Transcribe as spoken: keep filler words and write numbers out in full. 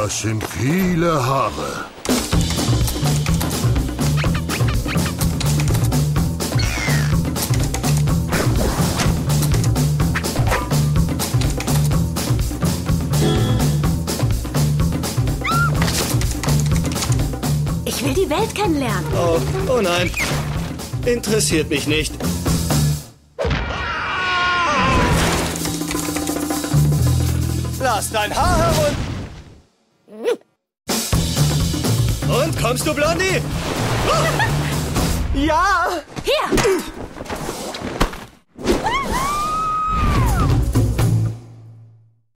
Das sind viele Haare. Ich will die Welt kennenlernen. Oh, oh nein. Interessiert mich nicht. Lass dein Haar herunter. Und kommst du, Blondie? Ja! Hier!